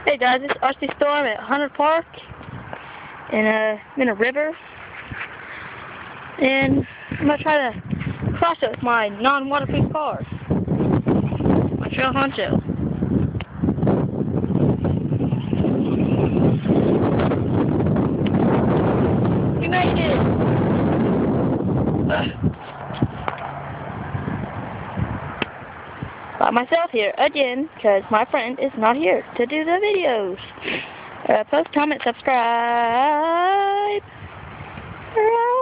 Hey guys, it's RC Storm at Hunter Park, and I'm in a river, and I'm gonna try to cross it with my non-waterproof car, my trail honcho. We made it! By myself here again, because my friend is not here to do the videos. Post, comment, subscribe.